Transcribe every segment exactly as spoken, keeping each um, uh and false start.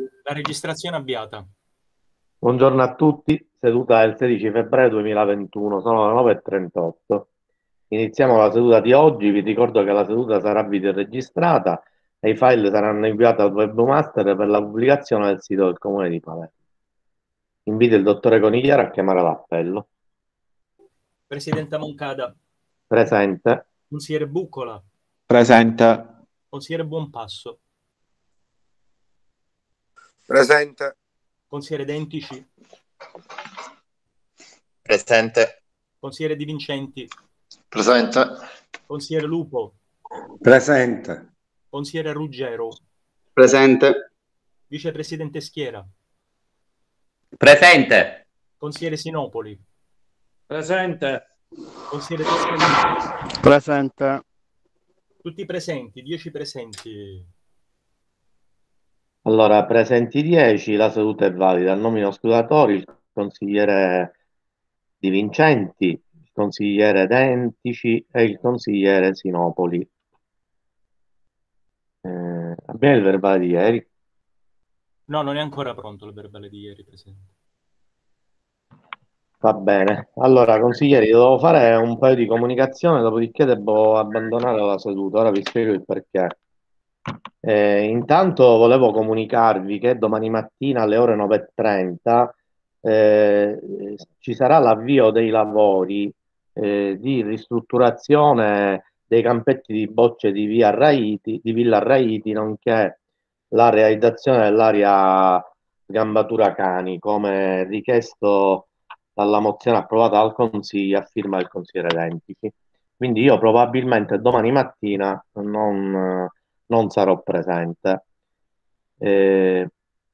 La registrazione avviata. Buongiorno a tutti, seduta del sedici febbraio duemilaventuno, sono le nove e trentotto. Iniziamo la seduta di oggi, vi ricordo che la seduta sarà videoregistrata e i file saranno inviati al webmaster per la pubblicazione del sito del Comune di Palermo. Invito il dottore Conigliaro a chiamare l'appello. Presidente Moncada, Presente. consigliere Buccola, Presente. consigliere Buonpasso, Presente. consigliere Dentici, Presente. consigliere Di Vincenti, Presente. consigliere Lupo, Presente. consigliere Ruggero, Presente. vicepresidente Schiera, Presente. consigliere Sinopoli, Presente. consigliere Toscanini. Presente. Tutti presenti, dieci presenti. Allora, presenti dieci, la seduta è valida. Nomino scrutatori il consigliere Di Vincenti, il consigliere Dentici e il consigliere Sinopoli. Eh, abbiamo il verbale di ieri. No, non è ancora pronto il verbale di ieri, Presidente. Va bene. Allora, consiglieri, devo fare un paio di comunicazioni, dopodiché devo abbandonare la seduta. Ora vi spiego il perché. Eh, intanto volevo comunicarvi che domani mattina alle ore nove e trenta eh, ci sarà l'avvio dei lavori eh, di ristrutturazione dei campetti di bocce di via Raiti, di Villa Raiti, nonché la realizzazione dell'area Gambatura Cani, come richiesto dalla mozione approvata dal Consiglio a firma del consigliere Dentici. Quindi io probabilmente domani mattina non, non sarò presente. Eh,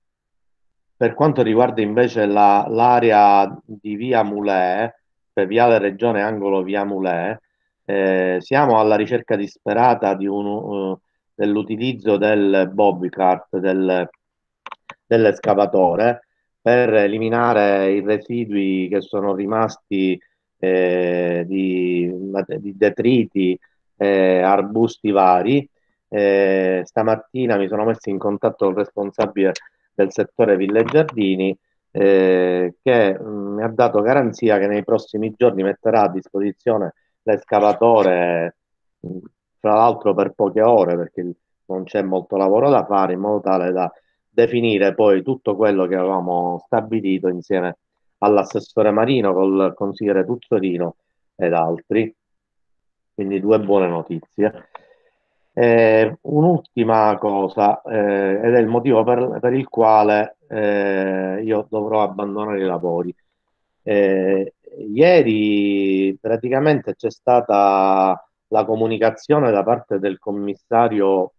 per quanto riguarda invece la- l'area di via Mulè, per Viale Regione Angolo via Mulè, eh, siamo alla ricerca disperata di un, eh, dell'utilizzo del bobcart, del, dell'escavatore, per eliminare i residui che sono rimasti eh, di, di detriti, eh, arbusti vari. Eh, stamattina mi sono messo in contatto con il responsabile del settore Ville Giardini, eh, che mh, mi ha dato garanzia che nei prossimi giorni metterà a disposizione l'escavatore, mh, fra l'altro per poche ore, perché non c'è molto lavoro da fare, in modo tale da definire poi tutto quello che avevamo stabilito insieme all'assessore Marino, col consigliere Tuzzolino ed altri. Quindi due buone notizie. Eh, un'ultima cosa, eh, ed è il motivo per, per il quale eh, io dovrò abbandonare i lavori. Eh, ieri praticamente c'è stata la comunicazione da parte del commissario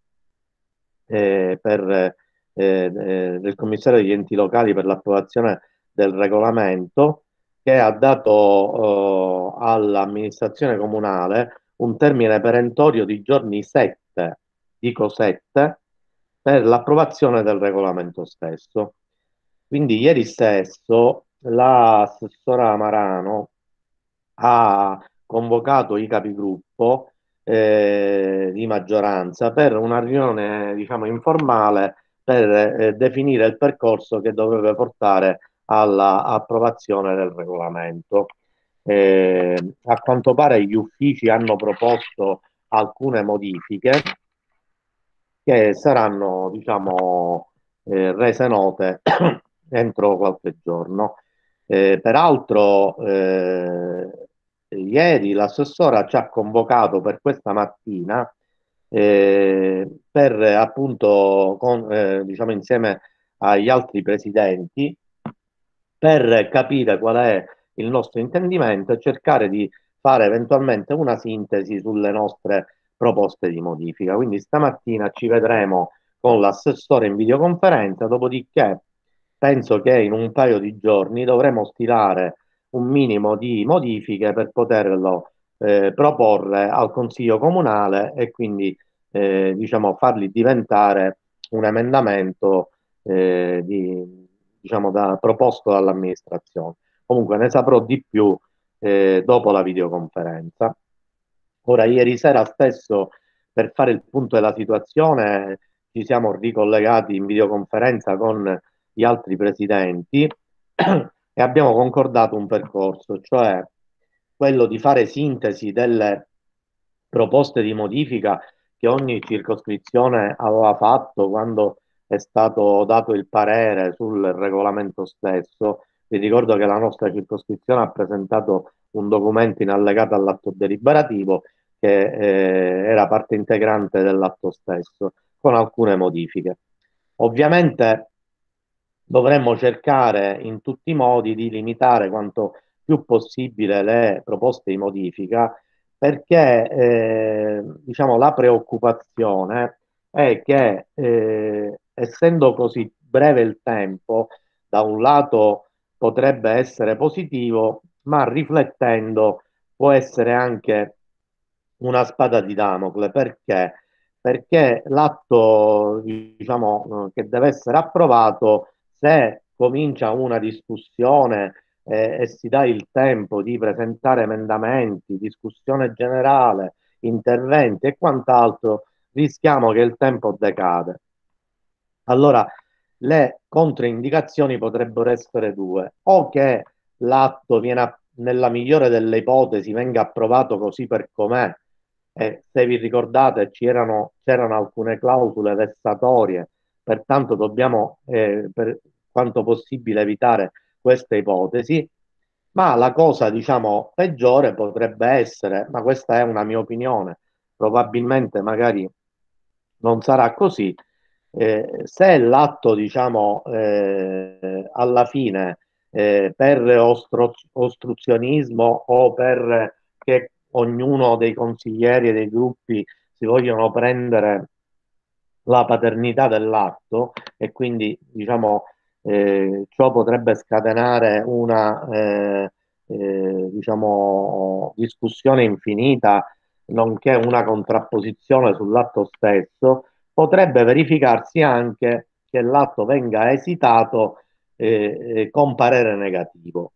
eh, per, eh, eh, del commissario degli enti locali per l'approvazione del regolamento, che ha dato eh, all'amministrazione comunale un termine perentorio di giorni sette, dico sette, per l'approvazione del regolamento stesso. Quindi ieri stesso l'assessora Marano ha convocato i capigruppo eh, di maggioranza per una riunione, diciamo, informale per eh, definire il percorso che dovrebbe portare all'approvazione del regolamento. Eh, a quanto pare gli uffici hanno proposto alcune modifiche che saranno, diciamo, eh, rese note entro qualche giorno. Eh, peraltro, eh, ieri l'assessora ci ha convocato per questa mattina eh, per appunto, con, eh, diciamo, insieme agli altri presidenti, per capire qual è il nostro intendimento e cercare di fare eventualmente una sintesi sulle nostre proposte di modifica. Quindi stamattina ci vedremo con l'assessore in videoconferenza, dopodiché penso che in un paio di giorni dovremo stilare un minimo di modifiche per poterlo eh, proporre al Consiglio Comunale e quindi eh, diciamo farli diventare un emendamento eh, di, diciamo, da, proposto dall'amministrazione. Comunque ne saprò di più eh, dopo la videoconferenza. Ora, ieri sera stesso, per fare il punto della situazione, ci siamo ricollegati in videoconferenza con gli altri presidenti e abbiamo concordato un percorso, cioè quello di fare sintesi delle proposte di modifica che ogni circoscrizione aveva fatto quando è stato dato il parere sul regolamento stesso. Vi ricordo che la nostra circoscrizione ha presentato un documento in allegato all'atto deliberativo che eh, era parte integrante dell'atto stesso, con alcune modifiche. Ovviamente dovremmo cercare in tutti i modi di limitare quanto più possibile le proposte di modifica, perché eh, diciamo, la preoccupazione è che eh, essendo così breve il tempo, da un lato potrebbe essere positivo, ma riflettendo può essere anche una spada di Damocle. Perché? Perché l'atto, diciamo, eh, che deve essere approvato, se comincia una discussione eh, e si dà il tempo di presentare emendamenti, discussione generale, interventi e quant'altro, rischiamo che il tempo decade. Allora, le controindicazioni potrebbero essere due: o che l'atto viene, a- nella migliore delle ipotesi, venga approvato così per com'è, e se vi ricordate c'erano c'erano alcune clausole vessatorie, pertanto dobbiamo eh, per quanto possibile evitare queste ipotesi. Ma la cosa, diciamo, peggiore potrebbe essere, ma questa è una mia opinione, probabilmente magari non sarà così, eh, se l'atto, diciamo, eh, alla fine eh, per ostro- ostruzionismo o per che ognuno dei consiglieri e dei gruppi si vogliono prendere la paternità dell'atto, e quindi diciamo eh, ciò potrebbe scatenare una eh, eh, diciamo, discussione infinita, nonché una contrapposizione sull'atto stesso. Potrebbe verificarsi anche che l'atto venga esitato eh, eh, con parere negativo,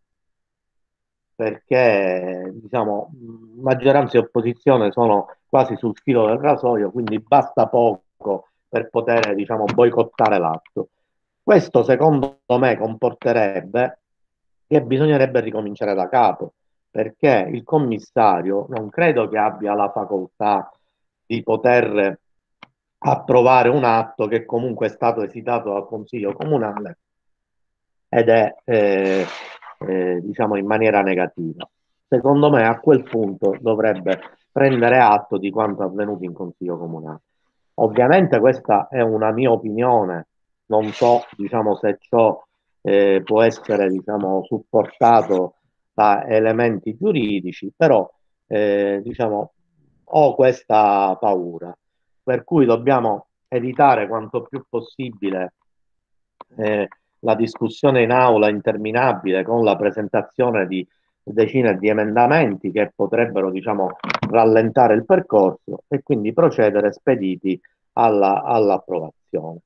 perché diciamo, maggioranza e opposizione sono quasi sul filo del rasoio, quindi basta poco per poter, diciamo, boicottare l'atto. Questo secondo me comporterebbe che bisognerebbe ricominciare da capo, perché il commissario non credo che abbia la facoltà di poter approvare un atto che comunque è stato esitato dal Consiglio Comunale ed è eh, eh, diciamo in maniera negativa. Secondo me a quel punto dovrebbe prendere atto di quanto avvenuto in Consiglio Comunale. Ovviamente questa è una mia opinione, non so, diciamo, se ciò eh, può essere, diciamo, supportato da elementi giuridici, però eh, diciamo, ho questa paura, per cui dobbiamo evitare quanto più possibile eh, la discussione in aula interminabile con la presentazione di decine di emendamenti che potrebbero, diciamo, rallentare il percorso, e quindi procedere spediti alla- all'approvazione.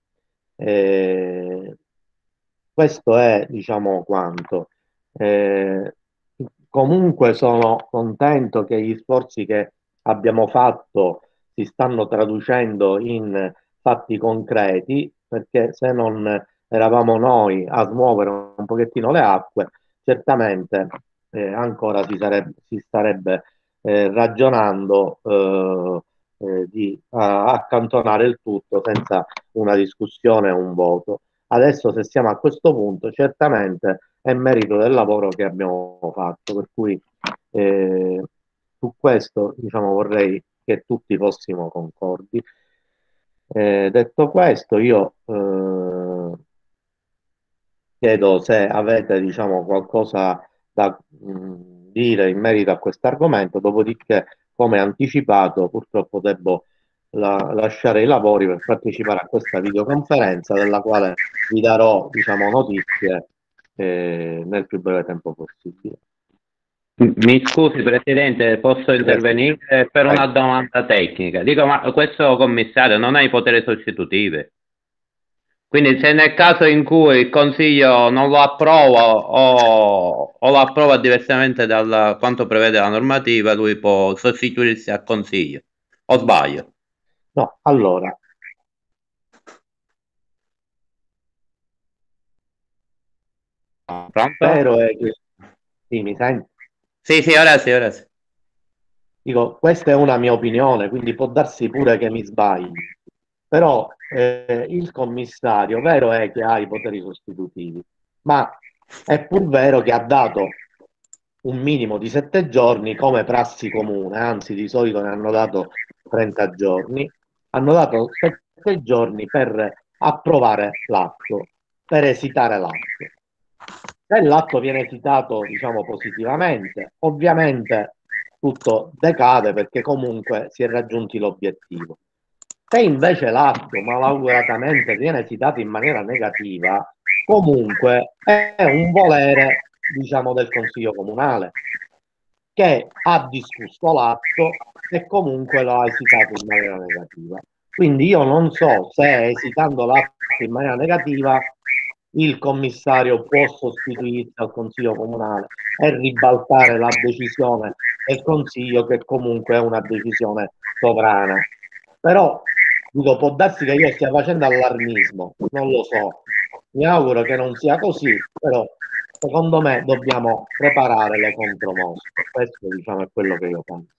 Eh, questo è, diciamo, quanto. Eh, Comunque sono contento che gli sforzi che abbiamo fatto si stanno traducendo in fatti concreti, perché se non eravamo noi a smuovere un pochettino le acque, certamente eh, ancora si sarebbe, si starebbe eh, ragionando eh, eh, di ah, accantonare il tutto senza una discussione e un voto. Adesso, se siamo a questo punto, certamente è merito del lavoro che abbiamo fatto, per cui eh, su questo, diciamo, vorrei che tutti fossimo concordi. Eh, detto questo, io eh, chiedo se avete, diciamo, qualcosa da mh, dire in merito a questo argomento, dopodiché, come anticipato, purtroppo devo la- lasciare i lavori per partecipare a questa videoconferenza, della quale vi darò, diciamo, notizie eh, nel più breve tempo possibile. Mi scusi Presidente, posso intervenire per una domanda tecnica? Dico, ma questo commissario non ha i poteri sostitutivi? Quindi se nel caso in cui il Consiglio non lo approva o, o lo approva diversamente da quanto prevede la normativa, lui può sostituirsi al Consiglio, o sbaglio? No, allora, Pronto? Vero è che... Sì, mi senti? Sì, sì, ora sì, ora sì. Dico, questa è una mia opinione, quindi può darsi pure che mi sbagli, però eh, il commissario, vero è che ha i poteri sostitutivi, ma è pur vero che ha dato un minimo di sette giorni come prassi comune, anzi di solito ne hanno dato trenta giorni, hanno dato sette giorni per approvare l'atto, per esitare l'atto. Se l'atto viene esitato, diciamo, positivamente, ovviamente tutto decade perché comunque si è raggiunto l'obiettivo. Se invece l'atto malauguratamente viene esitato in maniera negativa, comunque è un volere, diciamo, del Consiglio Comunale che ha discusso l'atto e comunque lo ha esitato in maniera negativa. Quindi io non so se esitando l'atto in maniera negativa il commissario può sostituirsi al Consiglio Comunale e ribaltare la decisione del Consiglio, che comunque è una decisione sovrana. Però dico, può darsi che io stia facendo allarmismo, non lo so. Mi auguro che non sia così, però secondo me dobbiamo preparare le contromosse. Questo, diciamo, è quello che io penso.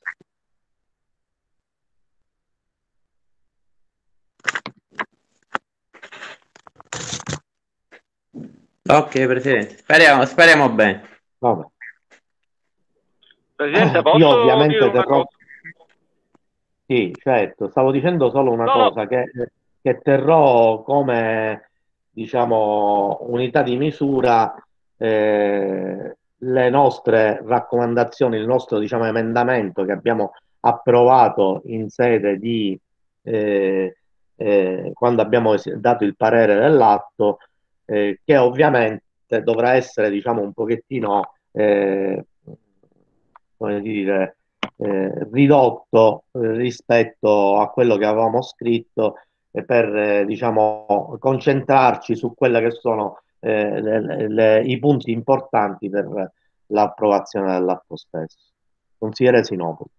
Ok, Presidente, speriamo, speriamo bene. Vabbè. Presidente, posso Io ovviamente dire una terrò... cosa? Sì, certo, stavo dicendo solo una No, cosa, no, che, che terrò come, diciamo, unità di misura eh, le nostre raccomandazioni, il nostro, diciamo, emendamento che abbiamo approvato in sede di, eh, eh, quando abbiamo es- dato il parere dell'atto, eh, che ovviamente dovrà essere, diciamo, un pochettino, eh, come dire, eh, ridotto eh, rispetto a quello che avevamo scritto eh, per eh, diciamo, concentrarci su quelli che sono eh, le- le- i punti importanti per l'approvazione dell'atto stesso. Consigliere Sinopoli.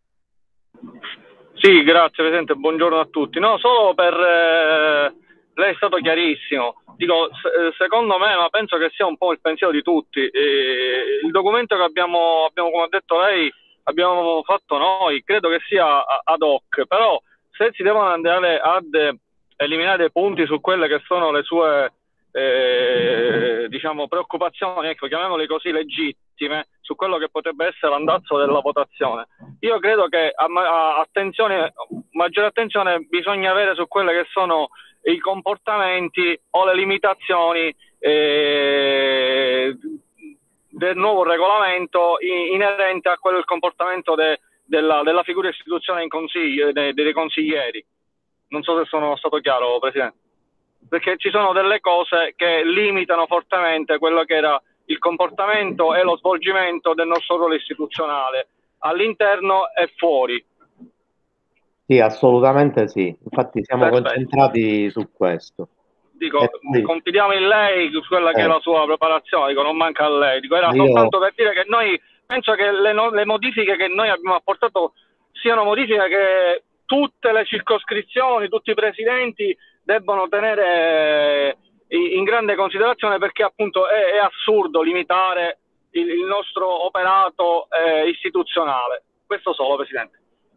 sì, grazie Presidente, buongiorno a tutti. No, solo per... eh, lei è stato chiarissimo. Dico, se- secondo me, ma penso che sia un po' il pensiero di tutti, eh, il documento che abbiamo, abbiamo, come ha detto lei, abbiamo fatto noi, credo che sia a- ad hoc, però se si devono andare ad eliminare dei punti su quelle che sono le sue eh, diciamo preoccupazioni, ecco, chiamiamole così, legittime, su quello che potrebbe essere l'andazzo della votazione. Io credo che a, a, attenzione, maggiore attenzione bisogna avere su quelle che sono i comportamenti o le limitazioni eh, del nuovo regolamento inerente a quello del comportamento de, della, della figura istituzionale in consiglio, dei, dei consiglieri. Non so se sono stato chiaro, Presidente, perché ci sono delle cose che limitano fortemente quello che era il comportamento e lo svolgimento del nostro ruolo istituzionale all'interno e fuori. Sì, assolutamente sì. Infatti siamo Perfetto. concentrati su questo. Dico, E poi, confidiamo in lei su quella che eh, è la sua preparazione, dico, non manca a lei. Dico, era io, soltanto per dire che noi, penso che le, no, le modifiche che noi abbiamo apportato siano modifiche che tutte le circoscrizioni, tutti i presidenti debbono tenere in grande considerazione, perché appunto è, è assurdo limitare il, il nostro operato eh, istituzionale. Questo solo, Presidente.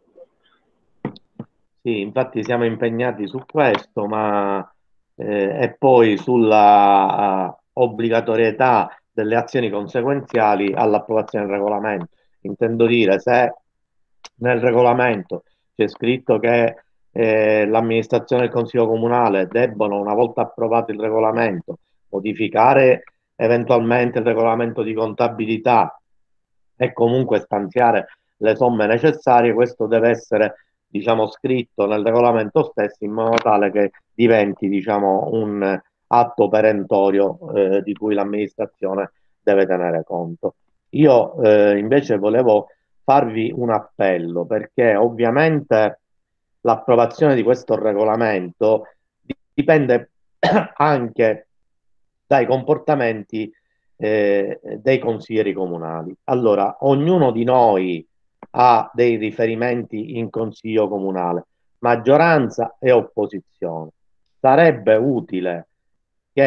sì, infatti siamo impegnati su questo, ma eh, e poi sulla eh, obbligatorietà delle azioni conseguenziali all'approvazione del regolamento. Intendo dire, se nel regolamento c'è scritto che eh, l'amministrazione e il Consiglio Comunale debbono, una volta approvato il regolamento, modificare eventualmente il regolamento di contabilità e comunque stanziare le somme necessarie, questo deve essere, diciamo, scritto nel regolamento stesso in modo tale che diventi, diciamo, un atto perentorio eh, di cui l'amministrazione deve tenere conto. Io eh, invece volevo farvi un appello, perché ovviamente l'approvazione di questo regolamento dipende anche dai comportamenti eh, dei consiglieri comunali. Allora, ognuno di noi ha dei riferimenti in consiglio comunale, maggioranza e opposizione. Sarebbe utile che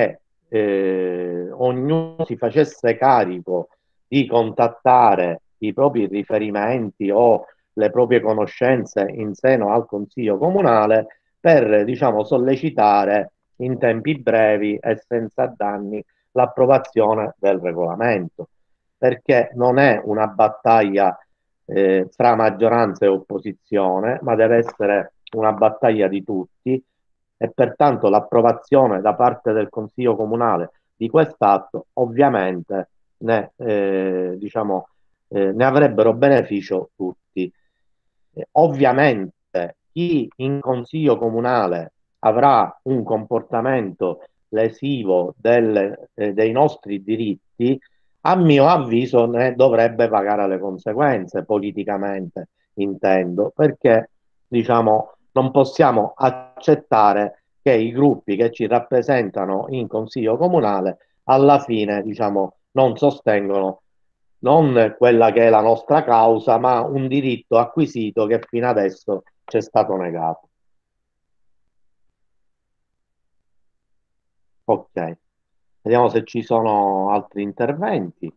eh, ognuno si facesse carico di contattare i propri riferimenti o le proprie conoscenze in seno al Consiglio Comunale per, diciamo, sollecitare in tempi brevi e senza danni l'approvazione del regolamento, perché non è una battaglia eh, fra maggioranza e opposizione, ma deve essere una battaglia di tutti, e pertanto l'approvazione da parte del Consiglio Comunale di quest'atto ovviamente ne, eh, diciamo, eh, ne avrebbero beneficio tutti. Eh, ovviamente chi in Consiglio Comunale avrà un comportamento lesivo del, eh, dei nostri diritti, a mio avviso ne dovrebbe pagare le conseguenze politicamente, intendo, perché diciamo non possiamo accettare che i gruppi che ci rappresentano in Consiglio Comunale alla fine, diciamo, non sostengono non quella che è la nostra causa, ma un diritto acquisito che fino adesso ci è stato negato. Ok, vediamo se ci sono altri interventi.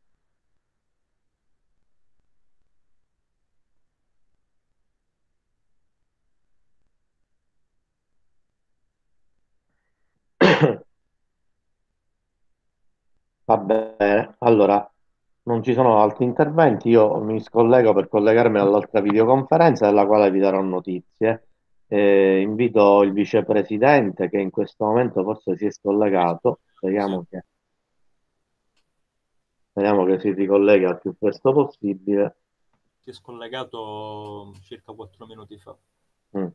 Va bene, allora non ci sono altri interventi, io mi scollego per collegarmi all'altra videoconferenza della quale vi darò notizie. Eh, invito il vicepresidente che in questo momento forse si è scollegato, speriamo che, speriamo che si ricolleghi al più presto possibile. Si è scollegato circa quattro minuti fa. Mm.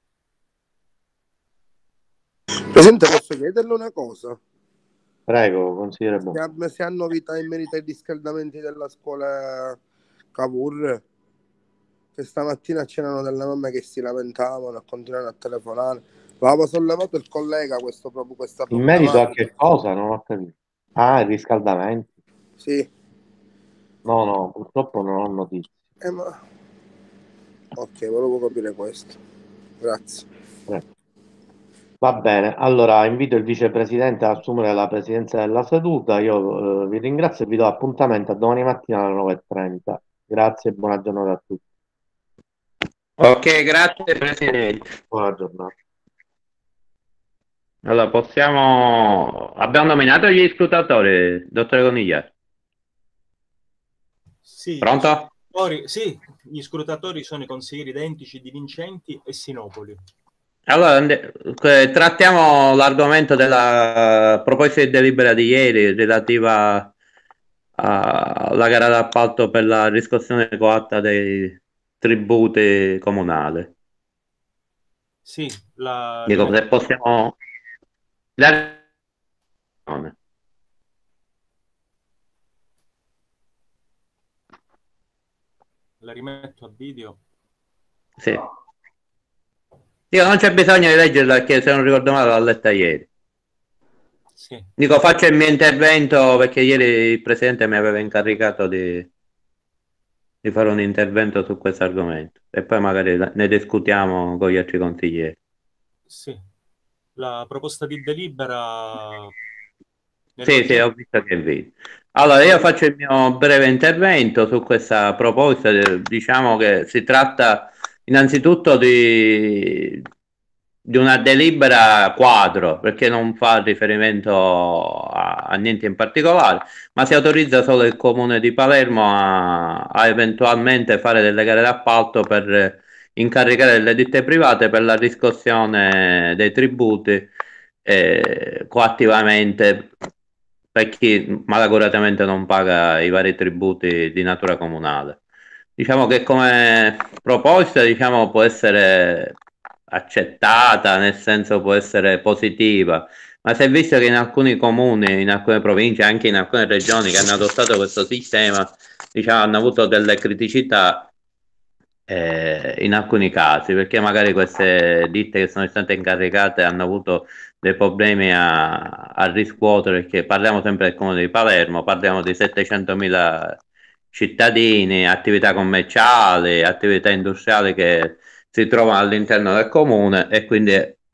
Presidente, posso chiederle una cosa? Prego, consigliere Bon. Se ha, se ha novità in merito ai riscaldamenti della scuola Cavour, che stamattina c'erano delle mamme che si lamentavano e continuano a telefonare. L'aveva sollevato il collega questo proprio questa In merito a che cosa? Non ho capito. Ah, i riscaldamenti? Sì. No, no, purtroppo non ho notizie. Eh, ma... Ok, volevo capire questo. Grazie. Prego. Va bene, allora invito il vicepresidente ad assumere la presidenza della seduta. Io eh, vi ringrazio e vi do appuntamento a domani mattina alle nove e trenta. Grazie e buona giornata a tutti. Ok, grazie Presidente. Buona giornata. Allora, possiamo... Abbiamo nominato gli scrutatori, dottore Conigliari. Sì, Pronto? Gli scrutatori, sì, gli scrutatori sono i consiglieri identici di Vincenti e Sinopoli. Allora, trattiamo l'argomento della proposta di delibera di ieri relativa alla gara d'appalto per la riscossione coatta dei tributi comunali. Sì, la... Dico, se possiamo... La... la rimetto a video. Sì. Dico, non c'è bisogno di leggerla perché se non ricordo male l'ho letta ieri. Sì. Dico, faccio il mio intervento perché ieri il Presidente mi aveva incaricato di, di fare un intervento su questo argomento e poi magari ne discutiamo con gli altri consiglieri. Sì, la proposta di delibera... Sì, sì, ho visto che video. Allora, io faccio il mio breve intervento su questa proposta. Diciamo che si tratta innanzitutto di, di una delibera quadro, perché non fa riferimento a, a niente in particolare, ma si autorizza solo il Comune di Palermo a, a eventualmente fare delle gare d'appalto per incaricare delle ditte private per la riscossione dei tributi eh, coattivamente per chi malaguratamente non paga i vari tributi di natura comunale. Diciamo che come proposta, diciamo, può essere accettata, nel senso può essere positiva, ma si è visto che in alcuni comuni, in alcune province, anche in alcune regioni che hanno adottato questo sistema, diciamo, hanno avuto delle criticità eh, in alcuni casi, perché magari queste ditte che sono state incaricate hanno avuto dei problemi a, a riscuotere, perché parliamo sempre del comune di Palermo, parliamo di settecentomila cittadini, attività commerciali, attività industriali che si trovano all'interno del comune, e quindi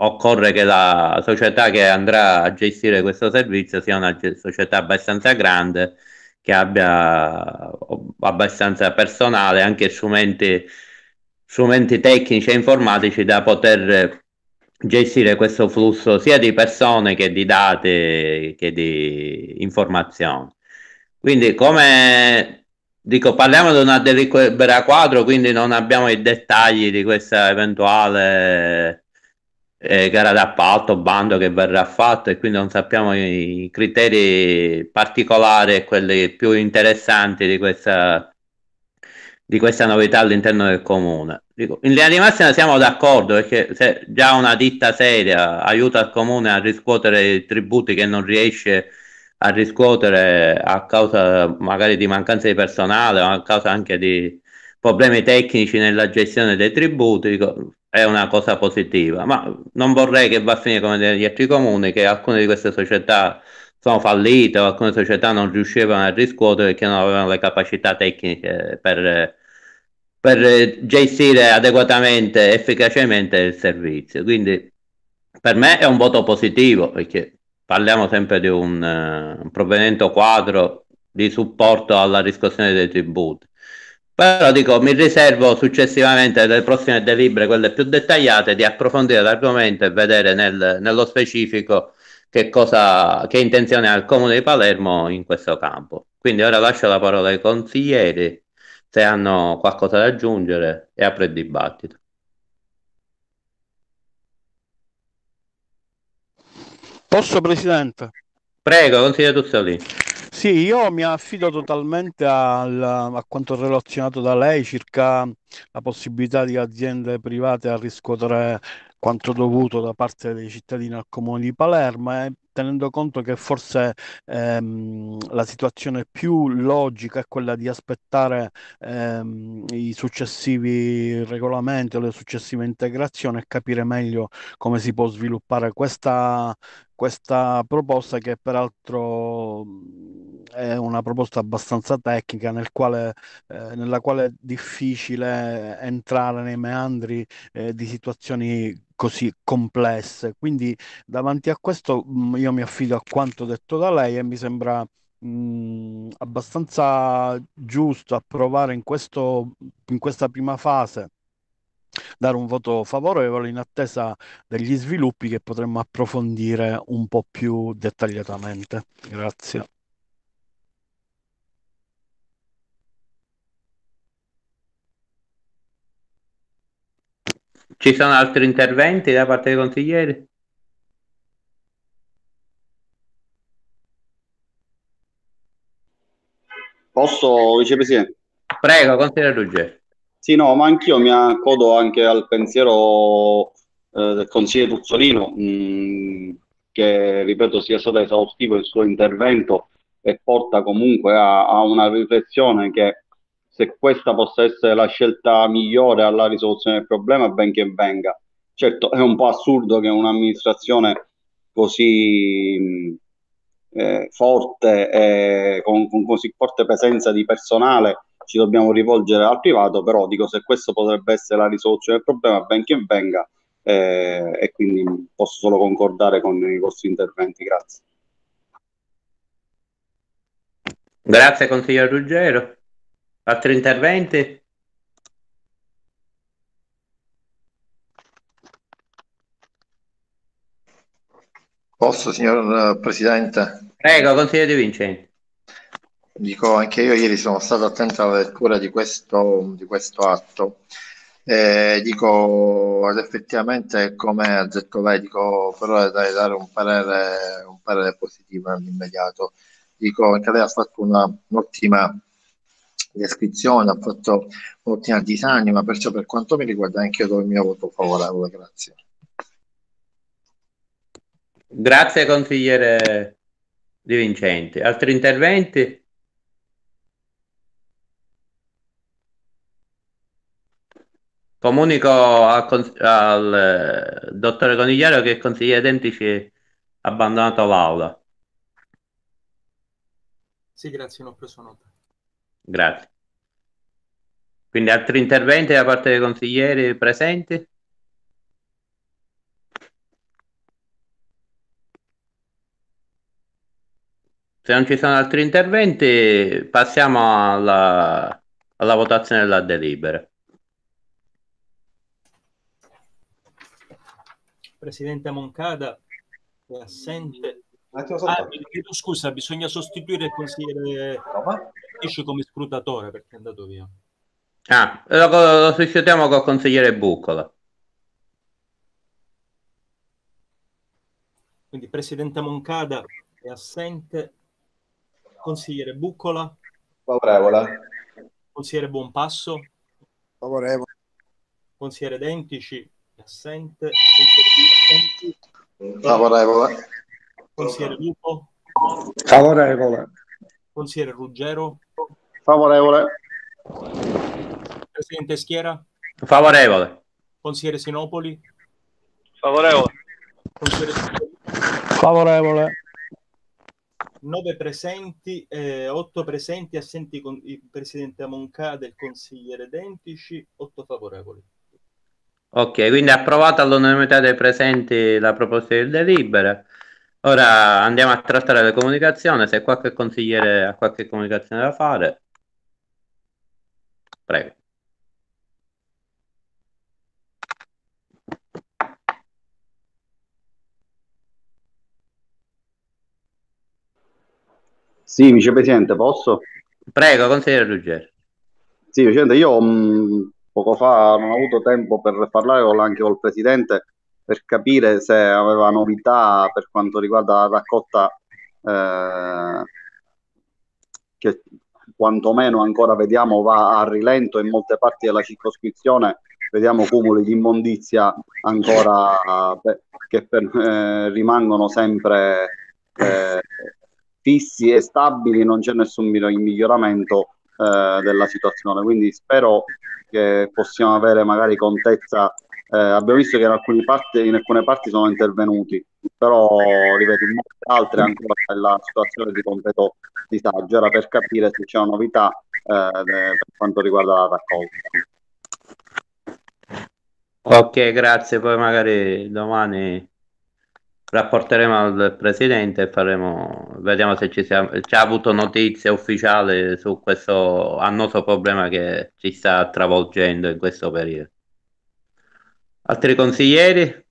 occorre che la società che andrà a gestire questo servizio sia una ge- società abbastanza grande, che abbia o- abbastanza personale, anche strumenti, strumenti tecnici e informatici da poter gestire questo flusso sia di persone che di dati che di informazioni. Quindi, come dico, parliamo di una delibera quadro, quindi non abbiamo i dettagli di questa eventuale eh, gara d'appalto, bando che verrà fatto, e quindi non sappiamo i criteri particolari e quelli più interessanti di questa, di questa novità all'interno del comune. Dico, in linea di massima siamo d'accordo, perché se già una ditta seria aiuta il comune a riscuotere i tributi che non riesce a riscuotere a causa magari di mancanza di personale o a causa anche di problemi tecnici nella gestione dei tributi, dico, è una cosa positiva, ma non vorrei che va a finire come negli altri comuni, che alcune di queste società sono fallite o alcune società non riuscivano a riscuotere perché non avevano le capacità tecniche per, per gestire adeguatamente e efficacemente il servizio. Quindi per me è un voto positivo, perché parliamo sempre di un, uh, un provvedimento quadro di supporto alla riscossione dei tributi. Però dico, mi riservo successivamente nelle prossime delibere, quelle più dettagliate, di approfondire l'argomento e vedere nel, nello specifico che cosa, che intenzione ha il Comune di Palermo in questo campo. Quindi ora lascio la parola ai consiglieri se hanno qualcosa da aggiungere e apro il dibattito. Posso, Presidente? Prego, consigliere Tuzzolini. Sì, io mi affido totalmente al- a quanto relazionato da lei circa la possibilità di aziende private a riscuotere quanto dovuto da parte dei cittadini al Comune di Palermo, e tenendo conto che forse ehm, la situazione più logica è quella di aspettare ehm, i successivi regolamenti o le successive integrazioni e capire meglio come si può sviluppare questa questa proposta, che peraltro mh, è una proposta abbastanza tecnica, nel quale, eh, nella quale è difficile entrare nei meandri eh, di situazioni così complesse. Quindi davanti a questo mh, io mi affido a quanto detto da lei e mi sembra mh, abbastanza giusto approvare in questo, in questa prima fase, dare un voto favorevole in attesa degli sviluppi che potremmo approfondire un po' più dettagliatamente. Grazie. Ci sono altri interventi da parte dei consiglieri? Posso, Vicepresidente? Prego, consigliere Ruggeri. Sì, no, ma anch'io mi accodo anche al pensiero eh, del consigliere Tuzzolino, mh, che ripeto sia stato esaustivo il suo intervento e porta comunque a, a una riflessione che, se questa possa essere la scelta migliore alla risoluzione del problema, ben che venga. Certo, è un po' assurdo che un'amministrazione così mh, eh, forte e con, con così forte presenza di personale ci dobbiamo rivolgere al privato, però dico, se questo potrebbe essere la risoluzione del problema, ben che venga, eh, e quindi posso solo concordare con i vostri interventi. Grazie. Grazie consigliere Ruggero. Altri interventi? Posso, signor Presidente? Prego, consigliere Di Vincenti. Dico, anche io ieri sono stato attento alla lettura di questo, di questo atto. Eh, dico, ed effettivamente, come ha detto lei, dico, però è da dare un parere, un parere positivo nell'immediato. Dico, anche lei ha fatto una, un'ottima descrizione, ha fatto un'ottima disamina, perciò per quanto mi riguarda anche io do il mio voto favorevole. Grazie. Grazie consigliere Di Vincenti. Altri interventi? Comunico al, cons- al eh, dottore Conigliaro che il consigliere Dentici ha abbandonato l'aula. Sì, grazie, non ho preso nota. Grazie. Quindi altri interventi da parte dei consiglieri presenti? Se non ci sono altri interventi, passiamo alla, alla votazione della delibera. Presidente Moncada è assente. Un attimo Ah, soltanto. mi chiedo scusa, bisogna sostituire il consigliere Tisci come scrutatore perché è andato via. Ah, lo, lo sostituiamo col consigliere Buccola. Quindi Presidente Moncada è assente. Consigliere Buccola. Favorevole. Consigliere Buonpasso. Favorevole. Consigliere Dentici è assente. Consigliere Vincenti. Favorevole. Consigliere Lupo. Favorevole. Consigliere Ruggero. Favorevole. Presidente Schiera. Favorevole. Consigliere Sinopoli. Favorevole. Consigliere Favorevole. nove presenti, eh, otto presenti, assenti con il Presidente Moncada e il consigliere Dentici, otto favorevoli. Ok, quindi approvata all'unanimità dei presenti la proposta di delibera. Ora andiamo a trattare le comunicazioni. Se qualche consigliere ha qualche comunicazione da fare, prego. Sì, vicepresidente, posso? Prego, consigliere Ruggero. Sì, Vicente, io mh, poco fa non ho avuto tempo per parlare con- anche col Presidente per capire se aveva novità per quanto riguarda la raccolta eh, che quantomeno ancora vediamo va a rilento in molte parti della circoscrizione, vediamo cumuli di immondizia ancora eh, che per- eh, rimangono sempre eh, fissi e stabili, non c'è nessun miro- miglioramento eh, della situazione, quindi spero che possiamo avere magari contezza. Eh, abbiamo visto che in alcune parti, in alcune parti sono intervenuti, però ripeto, in molte altre ancora è la situazione di completo disagio. Era per capire se c'è una novità eh, de- per quanto riguarda la raccolta. Ok, grazie. Poi magari domani rapporteremo al Presidente e faremo, vediamo se ci sia, ci ha avuto notizie ufficiali su questo annoso problema che ci sta travolgendo in questo periodo. Altri consiglieri?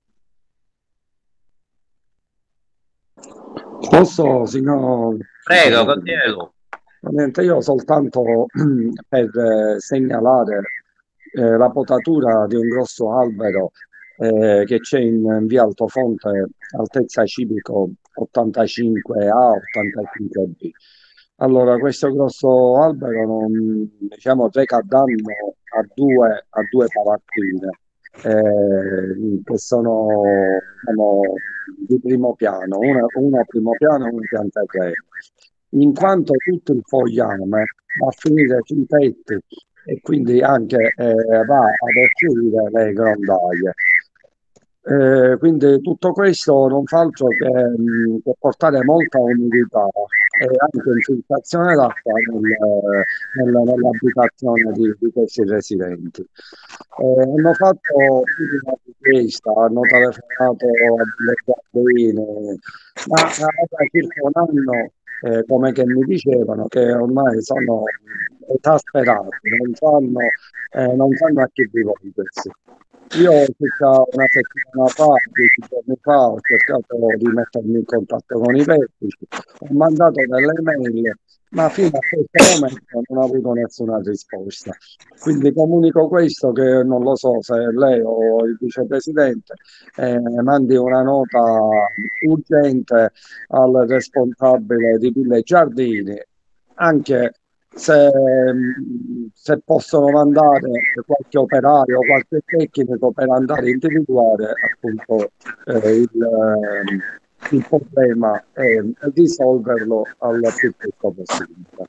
Posso, signor Prego, Presidente? consigliere Lu. Niente, io soltanto per eh, segnalare eh, la potatura di un grosso albero eh, che c'è in, in via Altofonte, altezza civico ottantacinque A, ottantacinque B. Allora, questo grosso albero non, diciamo, reca danno a due, a due palazzine eh, che sono, diciamo, di primo piano, una, una primo piano e una piantaterra, in quanto tutto il fogliame va a finire sui tetti e quindi anche eh, va ad oscurire le grondaie. Eh, quindi tutto questo non fa altro che, mh, che portare molta umidità e anche infiltrazione d'acqua nel- nel- nell'abitazione di, di questi residenti. Eh, hanno fatto tutti una richiesta, hanno telefonato a delle giardine, ma da circa un anno, eh, come che mi dicevano, che ormai sono esasperati, non sanno, eh, non sanno a chi rivolgersi. Io circa una settimana fa, dieci giorni fa, ho cercato di mettermi in contatto con i vertici, ho mandato delle mail, ma fino a questo momento non ho avuto nessuna risposta. Quindi comunico questo, che non lo so se lei o il vicepresidente eh, mandi una nota urgente al responsabile di Ville Giardini, anche se, se possono mandare qualche operaio o qualche tecnico per andare a individuare appunto eh, il, eh, il problema e risolverlo al più presto possibile.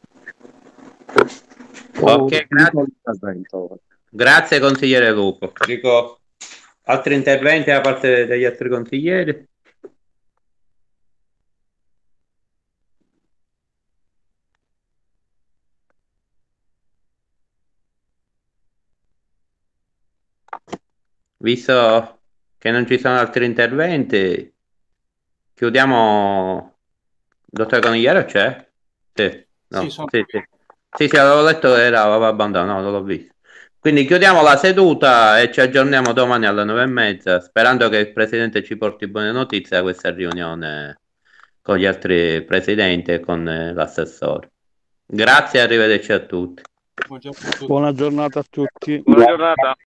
Ok, grazie. L'intervento. Grazie consigliere Lupo. Dico, altri interventi da parte degli altri consiglieri? Visto che non ci sono altri interventi, chiudiamo Dottore Conigliaro c'è? Sì, no, Sì, sono sì, sì. Sì, sì, avevo letto che era, aveva abbandonato, no, non l'ho visto. Quindi chiudiamo la seduta e ci aggiorniamo domani alle nove e mezza, sperando che il Presidente ci porti buone notizie da questa riunione con gli altri Presidenti e con eh, l'assessore. Grazie e arrivederci a tutti. Buongiorno a tutti. Buona giornata a tutti. Buona giornata.